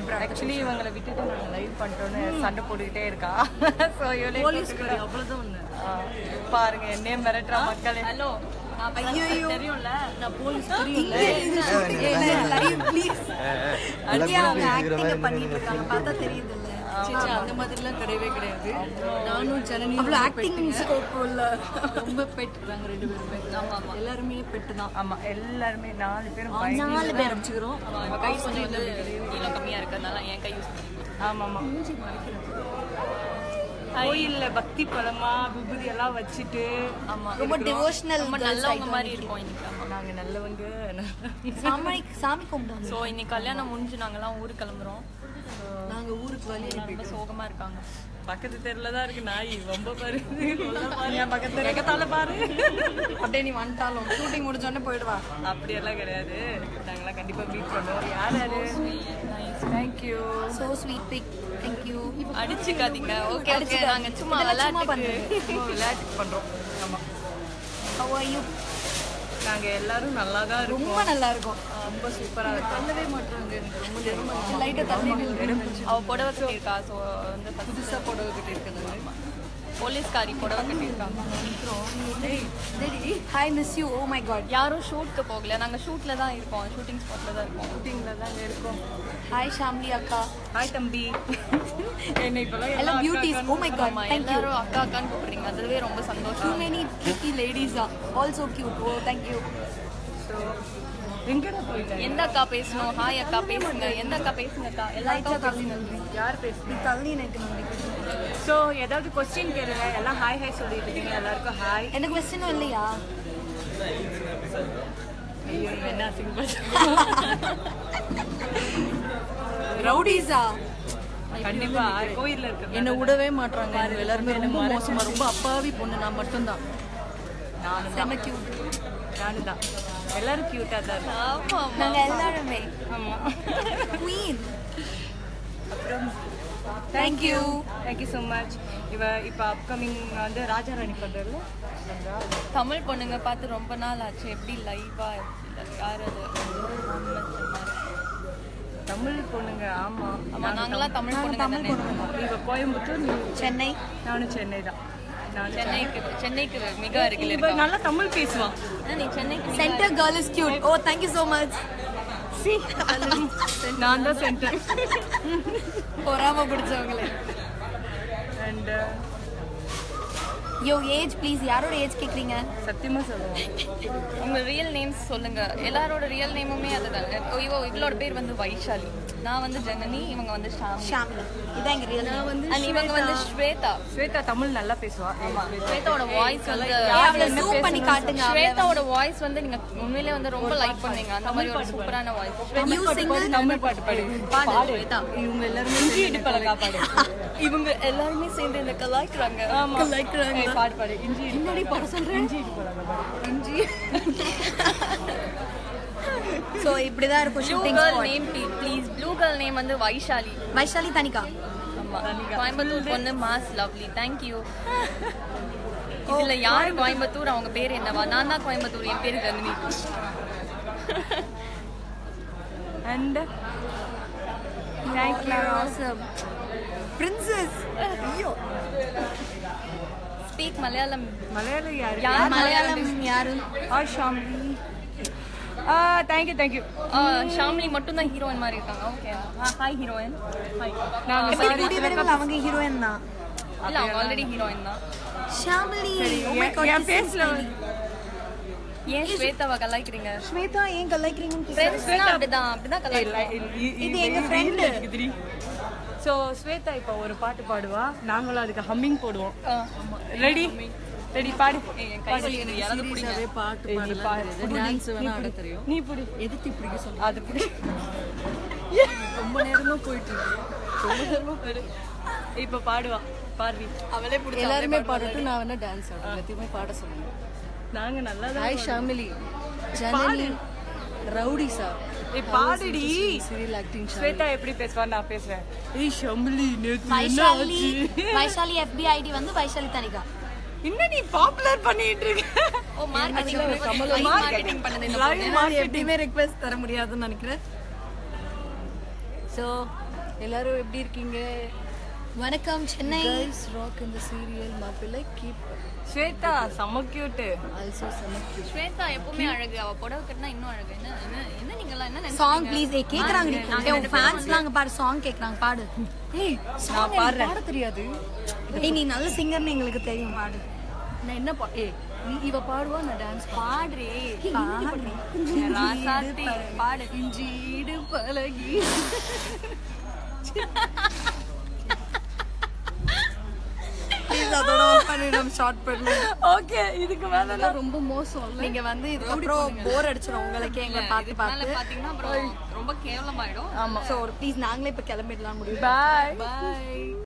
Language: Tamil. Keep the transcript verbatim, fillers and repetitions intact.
ஆக்சுவலி இவங்களை விட்டுட்டு நாங்கள் லைவ் பண்ணிட்டோன்னு சண்டை போட்டுக்கிட்டே இருக்கா. ஸோ இவளே போலீஸ்காரி அவ்வளோதான் ஒன்று பாருங்க என்னையே மிரட்டுறா மக்களே. ஹலோ தெரியும்ல நான் போலீஸ் பார்த்தா தெரியுது இல்ல அந்த மாதிரிலாம் கிடையவே கிடையாது. நானும் ஜனனி ரொம்ப பெட்டுறாங்க ரெண்டு பேருமே. ஆமா ஆமா எல்லாருமே பெட்டு தான். ஆமா எல்லாருமே நாலு பேரும் நாலு பேர் அடிச்சுக்கிறோம். கை கொஞ்சம் கீழே கம்மியா இருக்கிறதுனால என் கை யூஸ் பண்ணிக்கிறோம். ஆமா ஆமா கோயில்ல பக்தி பழமா விபூதி எல்லாம் வச்சுட்டு ஆமா ரொம்ப டிவோஷனல் ரொம்ப நல்லவங்க மாதிரி இருக்கும் இன்னைக்கு. ஆமா நாங்க நல்லவங்க சாமி சாமி கும்பிடுவோம். ஸோ இன்னைக்கு கல்யாணம் முடிஞ்சு நாங்கெல்லாம் ஊருக்கு கிளம்புறோம். நாங்க ஊருக்கு வழி ரொம்ப சோகமா இருக்காங்க. பக்கத்து தெருல தான் இருக்கு நாய் ரொம்ப பாரு பக்கத்து தெருக்கத்தால பாரு. அப்படியே நீ வந்துட்டாலும் ஷூட்டிங் முடிஞ்சோடனே போயிடுவா. அப்படியெல்லாம் கிடையாது. நாங்களாம் கண்டிப்பா மீட் பண்ணுவோம். யார் யாரு thank you so sweet big thank you. அடிச்சுக்காதீங்க. ஓகே ஓகே நாங்க சும்மா விளையாட்டு விளையாட்டுக்கு பண்றோம். ஆமா how are you? நாங்க எல்லாரும் நல்லா தான் இருக்கோம். ரொம்ப நல்லா இருக்கும். ரொம்ப சூப்பரா இருக்கு. தள்ளவே மாட்டாங்க. எனக்கு ரொம்ப நெருமா லைட்டா தள்ளி அவ புடவை கட்டியிருக்கா. ஸோ வந்து புதுசா புடவை கட்டியிருக்காங்க. போலீஸ்காரி புடவை கட்டியிருக்காங்க. Hi miss you. Oh my god. யாரும் ஷூட்க்கு போகல. நாங்க ஷூட்ல தான் இருக்கோம். ஷூட்டிங் ஸ்பாட்ல தான் இருக்கோம். ஷூட்டிங்ல தான் இருக்கோம். ஹாய் ஷாம்லி அக்கா. ஹாய் தம்பி. என்ன இப்பலாம் எல்லாம் beauties. Oh my god thank you. எல்லாரும் அக்கா அக்கான்னு கூப்பிடுறீங்க. அதுவே ரொம்ப சந்தோஷம். too many pretty ladies are also cute. oh thank you. so எங்கடா போயிட்ட? எந்த அக்கா பேசணும்? ஹாய் அக்கா பேசுங்க. எந்த அக்கா பேசுங்க அக்கா? எல்லா அக்கா பேசுங்க. யார் பேசுறீங்க? தள்ளி எனக்கு நன்றி. ஸோ ஏதாவது கொஸ்டின் கேளுங்க. எல்லாம் ஹாய் ஹாய் சொல்லிட்டு இருக்கீங்க. எல்லாருக்கும் ஹாய். என்ன கொஸ்டினும் இல்லையா? ஐயோ என்ன சிம்பிள் ரவுடிஸா? கண்டிப்பா கோயில்ல இருக்கு. என்ன விடவே மாட்டாங்க. எல்லாருமே ரொம்ப மோசமா ரொம்ப அப்பாவி பொண்ணு. நான் மட்டும்தான். நானும் தான் கியூட். நானும் தான். எல்லாரும் கியூட்டா தான் இருக்கு. நாங்க எல்லாருமே. ஆமா குயின். அப்புறம் thank you thank you so much. இவ இப்போ அப்கமிங் வந்து ராஜா ராணி பண்றதுல தமிழ் பொண்ணுங்க பார்த்து ரொம்ப நாள் ஆச்சு. எப்படி லைவா யார் அது தமிழ் பொண்ணுங்க? ஆமா ஆமா நாங்களாம் தமிழ் பொண்ணுங்க தானே. இவ கோயம்புத்தூர் சென்னை. நானும் சென்னை தான். சென்னைக்கு சென்னைக்கு மிக அருகில் இவ நல்லா தமிழ் பேசுவான். நீ சென்னைக்கு Center girl is cute. Oh thank you so much. See நான் தான் சென்டர். பொறாம பிடிச்சவங்களே. and your age please. யாரோட ஏஜ் கேக்குறீங்க? சத்தியமா சொல்லுவேன். உங்க ரியல் நேம்ஸ் சொல்லுங்க. எல்லாரோட ரியல் நேமுமே அதுதான். இவ இவளோட பேர் வந்து வைஷாலி. நான் வந்து ஜனனி. இவங்க வந்து ஷாமிலி. இதான் எங்க ரியல் நேம். வந்து அண்ட் இவங்க வந்து ஸ்வேதா. ஸ்வேதா தமிழ் நல்லா பேசுவா. ஆமா ஸ்வேதாவோட வாய்ஸ் வந்து அவளை ஜூம் பண்ணி காட்டுங்க. ஸ்வேதாவோட வாய்ஸ் வந்து நீங்க உண்மையிலே வந்து ரொம்ப லைக் பண்ணீங்க. அந்த மாதிரி ஒரு சூப்பரான வாய்ஸ். தமிழ் பாட்டு பாடு. பாடு ஸ்வேதா. இவங்க எல்லாரும் இஞ்சி இடுப்பழகா பாடு. இவங்க எல்லாருமே சேர்ந்து இந்த கலாய்க்குறாங்க. ஆமா கலாய்க்குறாங்க. பாடு பாடு. இஞ்சி இடுப்பழகா பாட சொல்றேன். இஞ்சி இடுப்பழகா பாடு. இஞ்சி சோ இப்படி தான் இருக்கும் shooting spot. Spot. Name please. Blue girl name வந்து வைஷாலி. வைஷாலி தனிகா. ஆமா கோயம்புத்தூர் பொண்ணு மாஸ் லவ்லி. Thank you. இதுல யார் கோயம்புத்தூர்? அவங்க பேர் என்னவா? நான் தான் கோயம்புத்தூர். என் பேர் Janani. and thank you awesome princess. ஐயோ ஸ்பீக் மலையாளம். மலையாளம் யாரு? யார் மலையாளம் யாரு? ஆ ஷாம்லி. ஆ thank you thank you. Shamli மட்டும் தான் ஹீரோயின் மாதிரி இருக்காங்க. Okay hi heroine. ஹாய். நான் எப்படி கூடி வரவங்க அவங்க ஹீரோயின் தான். இல்ல அவங்க ஆல்ரெடி ஹீரோயின் தான். ஷாமிலி. oh my god என் பேஸ்ல ஏன் ஸ்வேதாவை கலாய்க்கிறீங்க? ஸ்வேதா ஏன் கலாய்க்கிறீங்க? ஃப்ரெண்ட்ஸ்னா அப்படிதான் அப்படிதான் கலாய்க்கிறோம். இது எங்க friend. சோ ஸ்வேதா இப்ப ஒரு பாட்டு பாடுவா. நாங்களும் அதுக்கு ஹம்மிங் போடுவோம். ரெடி ரெடி பாடு. என் கை வலிக்குது. யாராவது புடிங்க. பாட்டு பாடு. டான்ஸ் வேணா ஆட தெரியும். நீ புடி. எதுக்கு இப்படி சொல்ற? அது புடி. ரொம்ப நேரமா போயிட்டு இருக்கு. ரொம்ப நேரமா பாடு. இப்ப பாடுவா. பார்வி. அவளே புடி. எல்லாரும் பாடட்டும். நான் வேணா டான்ஸ் ஆடுறேன். எல்லாத்தையுமே பாட சொல்லுங்க. நாங்க நல்லா தான். ஹாய் ஷாமிலி. ஜனனி ரவுடிஸா. ஏய் பாடுடி. Serial acting. ஸ்வேதா எப்படி பேசுவா? நான் பேசுறேன். ஏய் ஷாமிலி நேத்து Vaishali. Vaishali F B I D வந்து வைஷாலி தனிகா. இன்ன நீ பாப்புலர் பண்ணிட்டு இருக்க. ஓ மார்க்கெட்டிங் கமல மார்க்கெட்டிங் பண்ணது இந்த லைவ் மார்க்கெட்டிங் எப்படிமே ரிக்வெஸ்ட் தர முடியாதுன்னு நினைக்கிறேன். ஸோ எல்லாரும் எப்படி இருக்கீங்க? வணக்கம் Chennai. Guys rock in the serial Mapullai keep. Swetha செம கியூட். Also செம கியூட். ஸ்வேதா எப்பவுமே அழகு. அவ புடவை கட்டினா இன்னும் அழகு. என்ன என்ன என்ன நீங்க எல்லாம் என்ன நினைச்சீங்க? Song please. ஏய் கேக்குறாங்க. ஏய் உன் ஃபேன்ஸ்லாம் அங்க பாரு சாங் கேக்குறாங்க பாடு. ஏய் நான் பாடுறேன். பாட தெரியாது. ஏய் நீ நல்ல சிங்கர்னு எங்களுக்கு தெரியும் பாடு. நான் என்ன பா ஏய் நீ இவ பாடுவா நான் டான்ஸ் பாடுறே. ராசாத்தி பாடு. இஞ்சிடு பலகி. ஓகே இதுக்கு மேல ரொம்ப மோசம். நீங்க வந்து இதுக்கு அப்புறம் போர் அடிச்சிரும் உங்களுக்கு எங்களை பார்த்து பார்த்து. பாத்தீங்கன்னா அப்புறம் ரொம்ப கேவலமாயிடும். ஆமா. சோ ப்ளீஸ் நாங்களே இப்ப கிளம்பிடலாம் முடியும். Bye by.